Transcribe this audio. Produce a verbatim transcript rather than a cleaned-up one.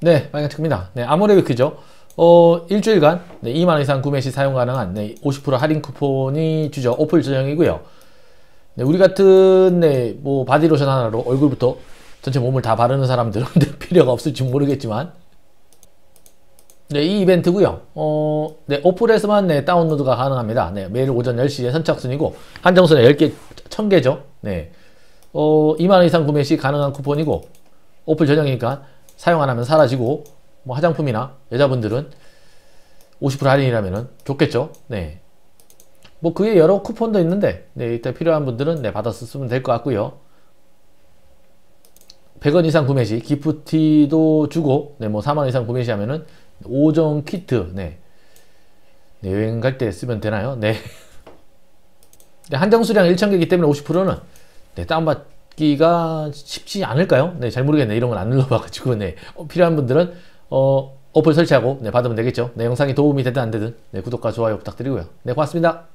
네, 빨간 체크입니다. 네, 아모레위크죠. 어, 일주일간 네, 이만 원 이상 구매 시 사용 가능한 네, 오십 퍼센트 할인 쿠폰이 주죠. 오플 전용이고요. 네, 우리 같은 네, 뭐 바디로션 하나로 얼굴부터 전체 몸을 다 바르는 사람들은 필요가 없을지 모르겠지만 네, 이 이벤트고요. 어, 네, 어플에서만 네, 다운로드가 가능합니다. 네, 매일 오전 열 시에 선착순이고 한정선에 열 개, 천 개죠. 네. 어, 이만 원 이상 구매 시 가능한 쿠폰이고 어플 전용이니까 사용 안 하면 사라지고 뭐 화장품이나 여자분들은 오십 퍼센트 할인이라면 좋겠죠. 네. 뭐 그게 여러 쿠폰도 있는데 네, 이때 필요한 분들은 네, 받아서 쓰면 될 것 같고요. 백 원 이상 구매 시 기프티도 주고 네, 뭐 사만 원 이상 구매 시 하면은 오 종 키트 네. 네, 여행 갈 때 쓰면 되나요? 네. 한정 수량 천 개이기 때문에 오십 퍼센트는 네, 다운받기가 쉽지 않을까요? 네, 잘 모르겠네. 이런 건 안 눌러봐가지고 네, 어, 필요한 분들은 어, 어플 설치하고 네, 받으면 되겠죠. 네, 영상이 도움이 되든 안 되든 네, 구독과 좋아요 부탁드리고요. 네, 고맙습니다.